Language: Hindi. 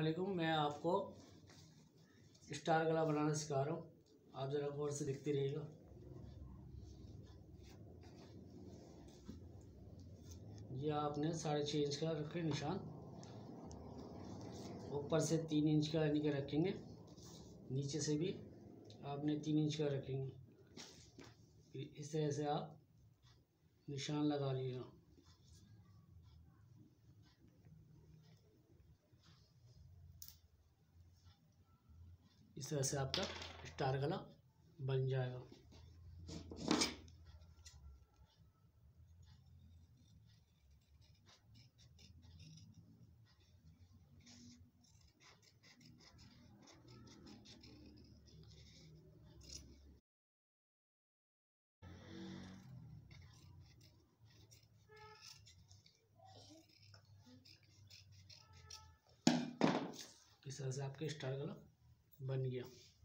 वालेकुम। मैं आपको स्टार गला बनाना सिखा रहा हूँ, आप ज़रा गौर से देखते रहिएगा। ये आपने 6.5 इंच का रखे निशान, ऊपर से 3 इंच का यानी कि रखेंगे, नीचे से भी आपने 3 इंच का रखेंगे। फिर इस तरह से आप निशान लगा लीजिएगा। इस तरह से आपका स्टार गला बन जाएगा। इस तरह से आपके स्टार गला बन गया।